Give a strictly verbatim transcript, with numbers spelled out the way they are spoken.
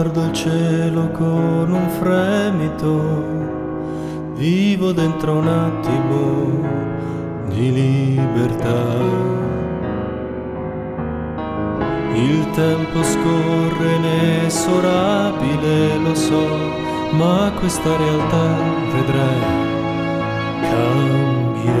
Guardo il cielo con un fremito, vivo dentro un attimo di libertà. Il tempo scorre inesorabile, lo so, ma questa realtà vedrai cambierà.